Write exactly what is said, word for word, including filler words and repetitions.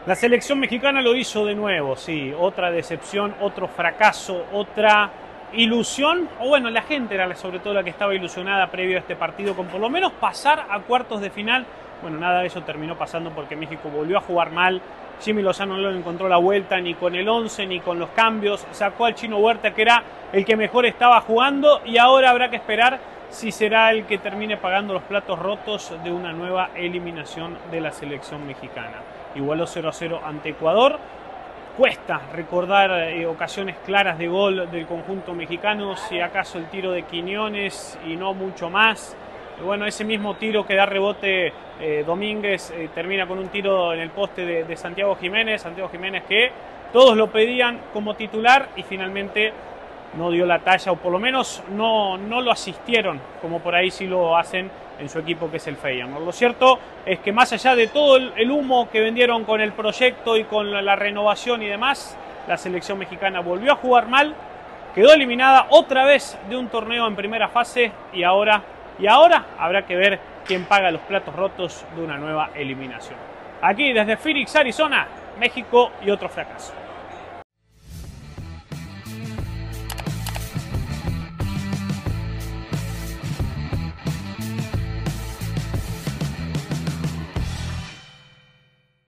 La selección mexicana lo hizo de nuevo, sí, otra decepción, otro fracaso, otra ilusión, o bueno, la gente era sobre todo la que estaba ilusionada previo a este partido con por lo menos pasar a cuartos de final. Bueno, nada de eso terminó pasando porque México volvió a jugar mal. Jimmy Lozano no le encontró la vuelta ni con el once ni con los cambios, sacó al Chino Huerta que era el que mejor estaba jugando y ahora habrá que esperar si será el que termine pagando los platos rotos de una nueva eliminación de la selección mexicana. Igualó cero a cero ante Ecuador. Cuesta recordar eh, ocasiones claras de gol del conjunto mexicano, si acaso el tiro de Quiñones y no mucho más. Y bueno, ese mismo tiro que da rebote eh, Domínguez eh, termina con un tiro en el poste de, de Santiago Jiménez. Santiago Jiménez que todos lo pedían como titular y finalmente no dio la talla, o por lo menos no, no lo asistieron, como por ahí sí lo hacen en su equipo que es el Feyenoord. Lo cierto es que más allá de todo el, el humo que vendieron con el proyecto y con la, la renovación y demás, la selección mexicana volvió a jugar mal, quedó eliminada otra vez de un torneo en primera fase y ahora, y ahora habrá que ver quién paga los platos rotos de una nueva eliminación. Aquí desde Phoenix, Arizona, México y otro fracaso.